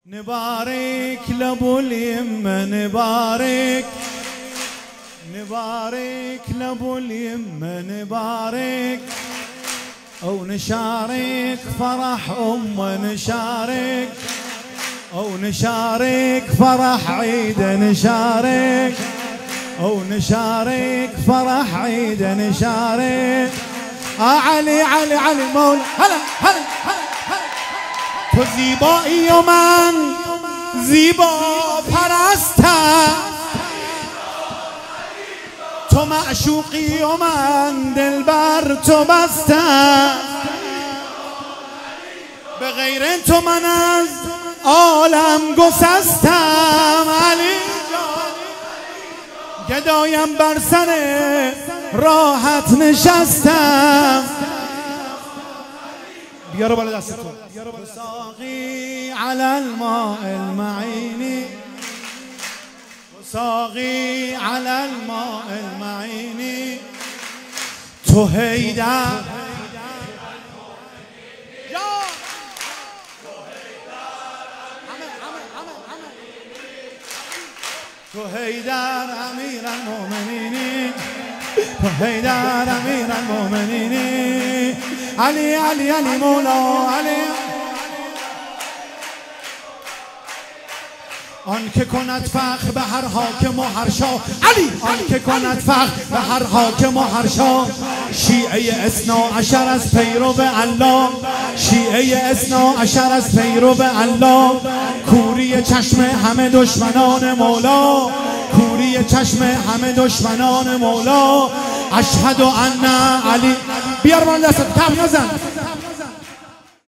نبارك لابو اليمه نبارك لابو اليمه نبارك او نشارك فرح امه نشارك فرح عيده نشارك فرح عيده نشارك علي مولا هلا تو زیبایی و من زیبا پرستم، تو معشوقی و من دل بر تو بستم، به غیر تو من از عالم گسستم. علی جان گدایم بر سر راحت نشستم. بیارو بالا دستتون. ساقی علی الماء المعین، ساقی علی الماء المعین، تو حیدر تو حیدر امیر المؤمنین، تو حیدر امیر المؤمنین، علی مولا علی. آن که کند فخر به هر حاکم و هر شاه، علی آن که کند فخر به هر حاکم و هر شاه، شیعه اثنا عشر از پیرو الله، شیعه اثنا عشر از پیرو الله، کوری چشم همه دشمنان مولا، کوری چشم همه دشمنان مولا. اشهد ان علی. بیار من دست کم نزن.